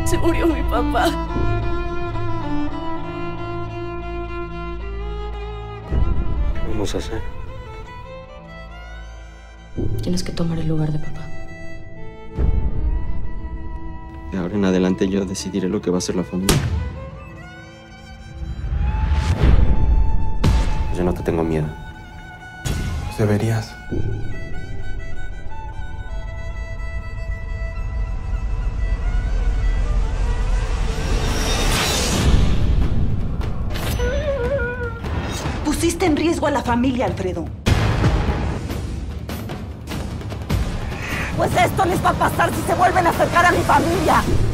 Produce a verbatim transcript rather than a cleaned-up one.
Se murió mi papá. ¿Qué vamos a hacer? Tienes que tomar el lugar de papá. De ahora en adelante yo decidiré lo que va a ser la familia. Yo no te tengo miedo. Deberías. Pusiste en riesgo a la familia, Alfredo. Pues esto les va a pasar si se vuelven a acercar a mi familia.